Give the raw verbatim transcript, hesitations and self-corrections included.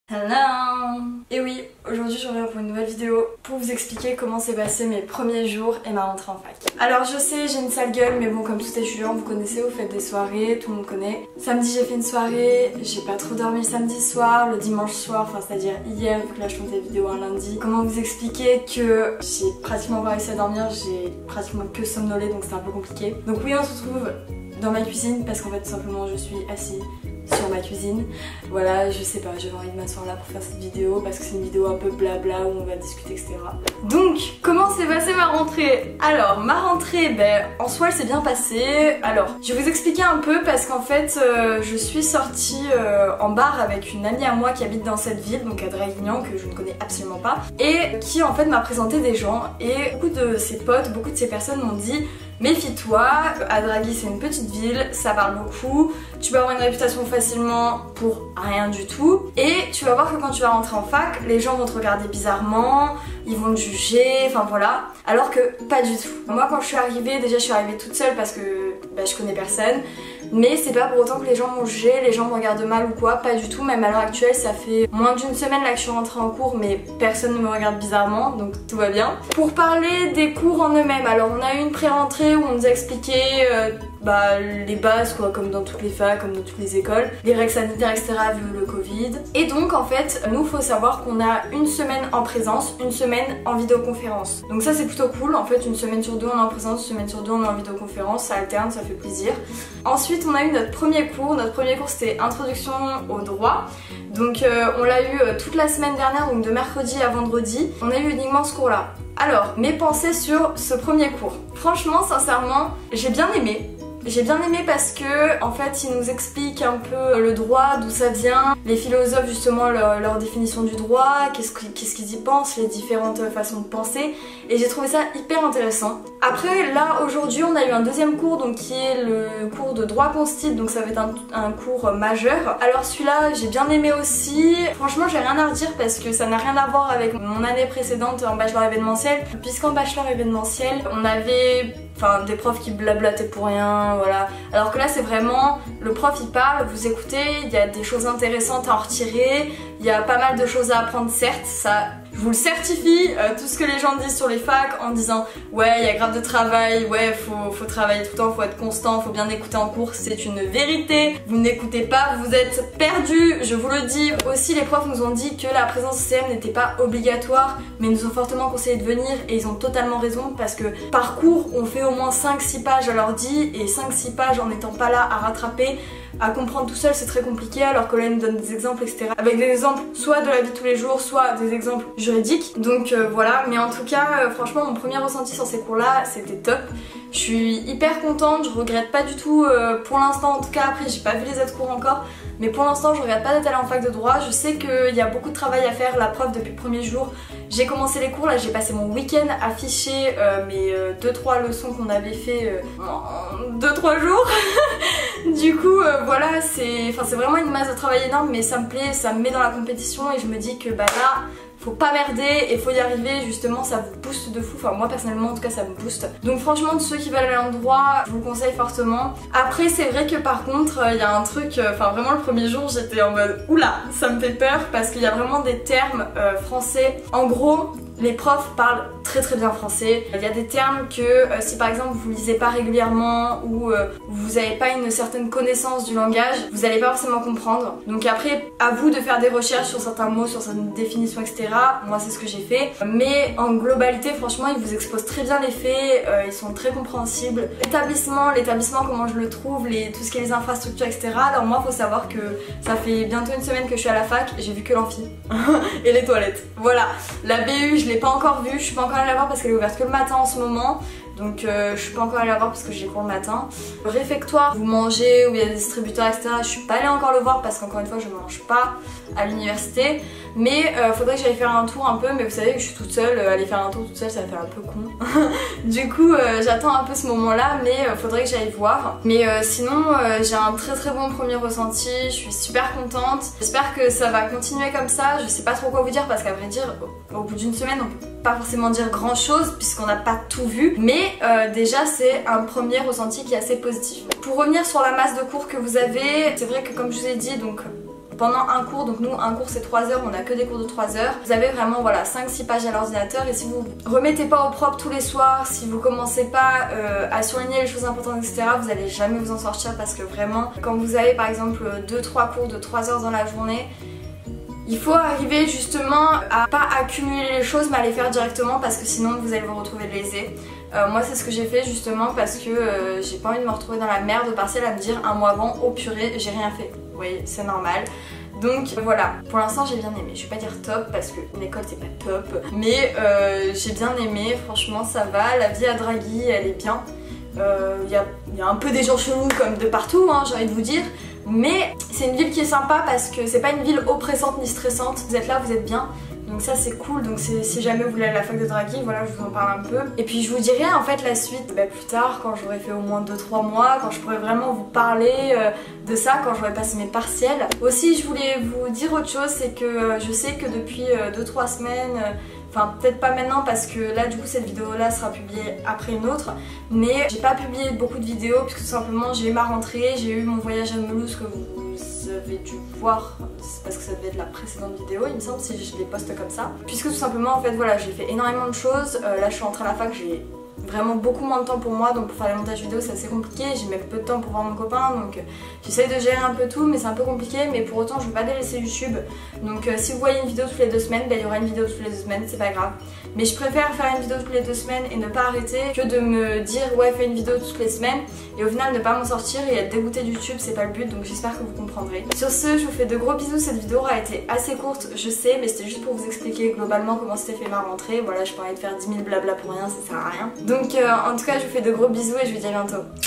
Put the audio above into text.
Hello! Et oui, aujourd'hui je reviens pour une nouvelle vidéo pour vous expliquer comment s'est passé mes premiers jours et ma rentrée en fac. Alors je sais, j'ai une sale gueule, mais bon, comme tout étudiant, vous connaissez, vous faites des soirées, tout le monde connaît. Samedi j'ai fait une soirée, j'ai pas trop dormi le samedi soir, le dimanche soir, enfin c'est à dire hier, vu que là je tourne des vidéos un lundi. Comment vous expliquer que j'ai pratiquement pas réussi à dormir, j'ai pratiquement que somnolé, donc c'est un peu compliqué. Donc oui, on se retrouve dans ma cuisine parce qu'en fait tout simplement je suis assise sur ma cuisine. Voilà, je sais pas, j'avais envie de m'asseoir là pour faire cette vidéo parce que c'est une vidéo un peu blabla où on va discuter, et cetera. Donc, comment s'est passée ma rentrée? Alors, ma rentrée, ben, en soi, elle s'est bien passée. Alors, je vais vous expliquer un peu parce qu'en fait, euh, je suis sortie euh, en bar avec une amie à moi qui habite dans cette ville, donc à Draguignan, que je ne connais absolument pas, et qui en fait m'a présenté des gens. Et beaucoup de ses potes, beaucoup de ces personnes m'ont dit: méfie-toi, à Dragui c'est une petite ville, ça parle beaucoup, tu peux avoir une réputation facilement pour rien du tout, et tu vas voir que quand tu vas rentrer en fac, les gens vont te regarder bizarrement, ils vont te juger, enfin voilà, alors que pas du tout. Moi quand je suis arrivée, déjà je suis arrivée toute seule parce que bah, je connais personne, mais c'est pas pour autant que les gens m'ont jugé, les gens me regardent mal ou quoi, pas du tout. Même à l'heure actuelle, ça fait moins d'une semaine là que je suis rentrée en cours, mais personne ne me regarde bizarrement, donc tout va bien. Pour parler des cours en eux-mêmes, alors on a eu une pré-rentrée où on nous a expliqué euh, bah, les bases quoi, comme dans toutes les facs, comme dans toutes les écoles, les règles sanitaires, et cetera vu le Covid. Et donc en fait, nous faut savoir qu'on a une semaine en présence, une semaine en vidéoconférence. Donc ça c'est plutôt cool, en fait une semaine sur deux on est en présence, une semaine sur deux on est en vidéoconférence, ça alterne, ça fait plaisir. Ensuite on a eu notre premier cours, notre premier cours c'était introduction au droit. Donc euh, on l'a eu euh, toute la semaine dernière, donc de mercredi à vendredi, on a eu uniquement ce cours là. Alors, mes pensées sur ce premier cours. Franchement, sincèrement, j'ai bien aimé. J'ai bien aimé parce que, en fait, il nous explique un peu le droit, d'où ça vient, les philosophes justement, leur, leur définition du droit, qu'est-ce qu'est-ce qu'ils y pensent, les différentes façons de penser, et j'ai trouvé ça hyper intéressant. Après, là, aujourd'hui, on a eu un deuxième cours, donc qui est le cours de droit constitue, donc ça va être un, un cours majeur. Alors celui-là, j'ai bien aimé aussi. Franchement, j'ai rien à redire parce que ça n'a rien à voir avec mon année précédente en bachelor événementiel, puisqu'en bachelor événementiel, on avait enfin des profs qui blablataient pour rien, voilà. Alors que là c'est vraiment, le prof il parle, vous écoutez, il y a des choses intéressantes à en retirer, il y a pas mal de choses à apprendre certes, ça je vous le certifie, euh, tout ce que les gens disent sur les facs en disant ouais il y a grave de travail, ouais faut, faut travailler tout le temps, faut être constant, faut bien écouter en cours, c'est une vérité, vous n'écoutez pas, vous êtes perdus, je vous le dis. Aussi les profs nous ont dit que la présence C M n'était pas obligatoire, mais nous ont fortement conseillé de venir et ils ont totalement raison parce que par cours on fait au moins cinq six pages à l'ordi et cinq six pages en n'étant pas là à rattraper, à comprendre tout seul c'est très compliqué, alors que là ils nous donnent des exemples et cetera. Avec des exemples soit de la vie de tous les jours, soit des exemples juridiques. Donc euh, voilà, mais en tout cas euh, franchement mon premier ressenti sur ces cours là c'était top. Je suis hyper contente, je regrette pas du tout euh, pour l'instant en tout cas, après j'ai pas vu les autres cours encore, mais pour l'instant je regrette pas d'être allée en fac de droit. Je sais qu'il y a beaucoup de travail à faire, la prof depuis le premier jour. J'ai commencé les cours, là j'ai passé mon week-end à ficher euh, mes deux trois leçons qu'on avait fait euh, en deux trois jours. Du coup euh, voilà, c'est enfin, c'est vraiment une masse de travail énorme, mais ça me plaît, ça me met dans la compétition et je me dis que bah là faut pas merder et faut y arriver, justement ça vous booste de fou, enfin moi personnellement en tout cas ça me booste. Donc franchement de ceux qui veulent aller en droit, je vous le conseille fortement. Après c'est vrai que par contre il y a un truc, enfin vraiment le premier jour j'étais en mode oula ça me fait peur parce qu'il y a vraiment des termes euh, français. En gros les profs parlent très très bien français. Il y a des termes que euh, si par exemple vous lisez pas régulièrement ou euh, vous n'avez pas une certaine connaissance du langage, vous n'allez pas forcément comprendre. Donc après, à vous de faire des recherches sur certains mots, sur certaines définitions, et cetera. Moi c'est ce que j'ai fait. Mais en globalité, franchement, ils vous exposent très bien les faits, euh, ils sont très compréhensibles. L'établissement, l'établissement comment je le trouve, les, tout ce qui est les infrastructures, et cetera. Alors moi, faut savoir que ça fait bientôt une semaine que je suis à la fac, j'ai vu que l'amphi et les toilettes. Voilà, la B U, je l'ai pas encore vue, je suis pas encore allée la voir parce qu'elle est ouverte que le matin en ce moment. Donc euh, je suis pas encore allée la voir parce que j'ai cours le matin. Le réfectoire, vous mangez, où il y a des distributeurs, et cetera. Je suis pas allée encore le voir parce qu'encore une fois je mange pas à l'université. Mais euh, faudrait que j'aille faire un tour un peu, mais vous savez que je suis toute seule, euh, aller faire un tour toute seule ça va faire un peu con. Du coup euh, j'attends un peu ce moment là, mais euh, faudrait que j'aille voir. Mais euh, sinon euh, j'ai un très très bon premier ressenti, je suis super contente. J'espère que ça va continuer comme ça, je sais pas trop quoi vous dire parce qu'à vrai dire au, au bout d'une semaine on peut pas forcément dire grand chose puisqu'on n'a pas tout vu. Mais euh, déjà c'est un premier ressenti qui est assez positif. Pour revenir sur la masse de cours que vous avez, c'est vrai que comme je vous ai dit donc pendant un cours, donc nous un cours c'est trois heures, on a que des cours de trois heures, vous avez vraiment voilà cinq six pages à l'ordinateur et si vous remettez pas au propre tous les soirs, si vous commencez pas euh, à surligner les choses importantes etc, vous allez jamais vous en sortir parce que vraiment quand vous avez par exemple deux trois cours de trois heures dans la journée, il faut arriver justement à pas accumuler les choses mais à les faire directement parce que sinon vous allez vous retrouver lésé. Euh, moi c'est ce que j'ai fait justement parce que euh, j'ai pas envie de me retrouver dans la merde au partiel à me dire un mois avant, oh purée j'ai rien fait. Oui c'est normal. Donc voilà, pour l'instant j'ai bien aimé, je vais pas dire top parce que une école c'est pas top, mais euh, j'ai bien aimé, franchement ça va, la vie à Draghi elle est bien. Il euh, y, a, y a un peu des gens chelous comme de partout hein, j'ai envie de vous dire. Mais c'est une ville qui est sympa parce que c'est pas une ville oppressante ni stressante. Vous êtes là, vous êtes bien. Donc ça c'est cool, donc si jamais vous voulez aller à la fac de Draghi, voilà je vous en parle un peu. Et puis je vous dirai en fait la suite bah, plus tard quand j'aurai fait au moins deux trois mois, quand je pourrai vraiment vous parler euh, de ça, quand j'aurai passé mes partiels. Aussi je voulais vous dire autre chose, c'est que euh, je sais que depuis deux trois semaines, euh, enfin peut-être pas maintenant parce que là du coup cette vidéo là sera publiée après une autre, mais j'ai pas publié beaucoup de vidéos puisque tout simplement j'ai eu ma rentrée, j'ai eu mon voyage à Mulhouse que vous avez dû voir parce que ça devait être la précédente vidéo il me semble si je les poste comme ça, puisque tout simplement en fait voilà j'ai fait énormément de choses, euh, là je suis rentrée à la fac, j'ai vraiment beaucoup moins de temps pour moi donc pour faire les montages vidéo c'est assez compliqué, j'ai même peu de temps pour voir mon copain donc euh, j'essaye de gérer un peu tout mais c'est un peu compliqué, mais pour autant je veux pas délaisser YouTube donc euh, si vous voyez une vidéo toutes les deux semaines, bah, il y aura une vidéo toutes les deux semaines, c'est pas grave, mais je préfère faire une vidéo toutes les deux semaines et ne pas arrêter que de me dire ouais fais une vidéo toutes les semaines et au final ne pas m'en sortir et être dégoûtée de YouTube, c'est pas le but, donc j'espère que vous comprendrez. Sur ce je vous fais de gros bisous, cette vidéo aura été assez courte je sais, mais c'était juste pour vous expliquer globalement comment s'était fait ma rentrée, voilà je parlais de faire dix mille blabla pour rien, ça sert à rien. Donc euh, en tout cas je vous fais de gros bisous et je vous dis à bientôt.